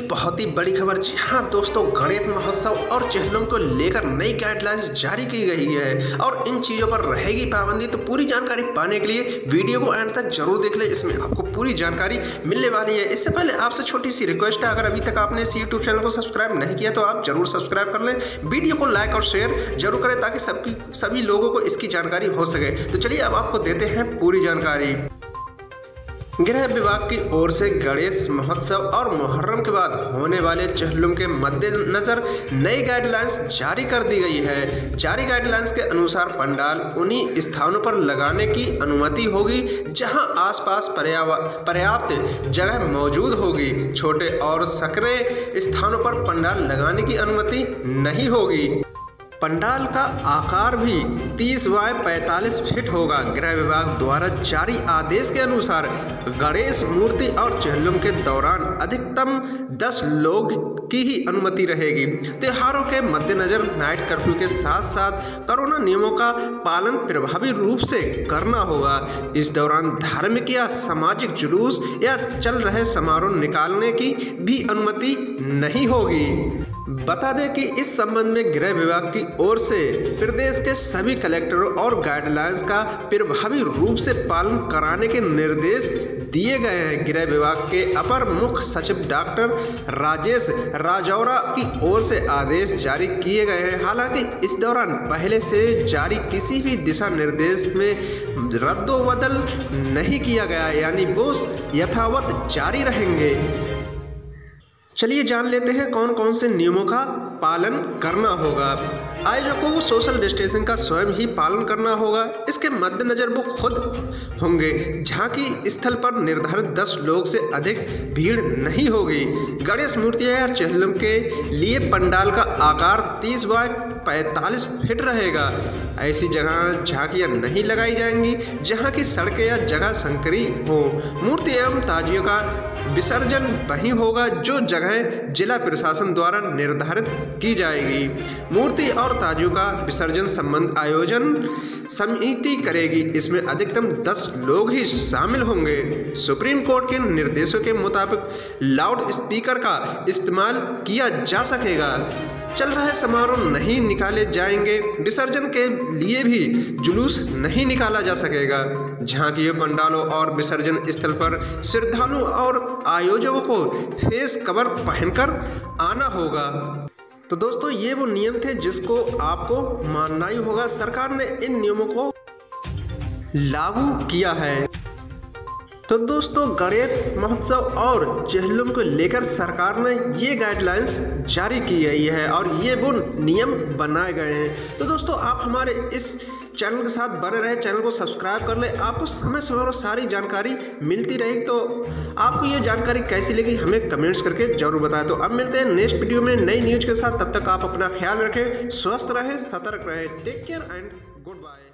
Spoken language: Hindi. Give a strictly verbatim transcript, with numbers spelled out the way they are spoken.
बहुत ही बड़ी खबर। जी हाँ दोस्तों, गणेश महोत्सव और चेहल्लुम को लेकर नई गाइडलाइंस जारी की गई है और इन चीज़ों पर रहेगी पाबंदी। तो पूरी जानकारी पाने के लिए वीडियो को एंड तक जरूर देख ले, इसमें आपको पूरी जानकारी मिलने वाली है। इससे पहले आपसे छोटी सी रिक्वेस्ट है, अगर अभी तक आपने इस यूट्यूब चैनल को सब्सक्राइब नहीं किया तो आप जरूर सब्सक्राइब कर लें, वीडियो को लाइक और शेयर जरूर करें ताकि सभी सभी लोगों को इसकी जानकारी हो सके। तो चलिए अब आपको देते हैं पूरी जानकारी। गृह विभाग की ओर से गणेश महोत्सव और मुहर्रम के बाद होने वाले चेहल्लुम के मद्देनजर नई गाइडलाइंस जारी कर दी गई है। जारी गाइडलाइंस के अनुसार पंडाल उन्हीं स्थानों पर लगाने की अनुमति होगी जहां आसपास पर्याप्त जगह मौजूद होगी। छोटे और संकरे स्थानों पर पंडाल लगाने की अनुमति नहीं होगी। पंडाल का आकार भी तीस बाय पैंतालीस फीट होगा। गृह विभाग द्वारा जारी आदेश के अनुसार गणेश मूर्ति और चेहल्लुम के दौरान अधिकतम दस लोग की ही अनुमति रहेगी। त्योहारों के मद्देनजर नाइट कर्फ्यू के साथ साथ कोरोना नियमों का पालन प्रभावी रूप से करना होगा। इस दौरान धार्मिक या सामाजिक जुलूस या चल रहे समारोह निकालने की भी अनुमति नहीं होगी। बता दें कि इस संबंध में गृह विभाग की ओर से प्रदेश के सभी कलेक्टरों और गाइडलाइंस का प्रभावी रूप से पालन कराने के निर्देश दिए गए हैं। गृह विभाग के अपर मुख्य सचिव डॉक्टर राजेश राजौरा की ओर से आदेश जारी किए गए हैं। हालांकि इस दौरान पहले से जारी किसी भी दिशा निर्देश में रद्दोबदल नहीं किया गया, यानी वो यथावत जारी रहेंगे। चलिए जान लेते हैं कौन कौन से नियमों का पालन करना होगा। आयोजकों को सोशल डिस्टेंसिंग का स्वयं ही पालन करना होगा। इसके मद्देनजर वो खुद होंगे। झांकी स्थल पर निर्धारित दस लोग से अधिक भीड़ नहीं होगी। गणेश मूर्तियां या चेहल्लुम के लिए पंडाल का आकार तीस बाय पैंतालीस फीट रहेगा। ऐसी जगह झांकियां नहीं लगाई जाएंगी जहां की सड़कें या जगह संकरी हो। मूर्ति एवं ताजियों का विसर्जन वहीं होगा जो जगह जिला प्रशासन द्वारा निर्धारित की जाएगी। मूर्ति और ताजियों का विसर्जन संबंध आयोजन समिति करेगी। इसमें अधिकतम दस लोग ही शामिल होंगे। सुप्रीम कोर्ट के निर्देशों के मुताबिक लाउड स्पीकर का इस्तेमाल किया जा सकेगा। चल रहे समारोह नहीं निकाले जाएंगे। विसर्जन के लिए भी जुलूस नहीं निकाला जा सकेगा। झांकियों, पंडालों और विसर्जन स्थल पर श्रद्धालु और आयोजकों को फेस कवर पहनकर आना होगा। तो दोस्तों, ये वो नियम थे जिसको आपको मानना ही होगा। सरकार ने इन नियमों को लागू किया है। तो दोस्तों, गणेश महोत्सव और चेहल्लुम को लेकर सरकार ने ये गाइडलाइंस जारी की गई है और ये वो नियम बनाए गए हैं। तो दोस्तों, आप हमारे इस चैनल के साथ बने रहे, चैनल को सब्सक्राइब कर ले, आपको समय समय पर सारी जानकारी मिलती रहेगी। तो आपको ये जानकारी कैसी लगी हमें कमेंट्स करके जरूर बताएं। तो अब मिलते हैं नेक्स्ट वीडियो में नई न्यूज के साथ। तब तक आप अपना ख्याल रखें, स्वस्थ रहें, सतर्क रहें। Take care and good bye.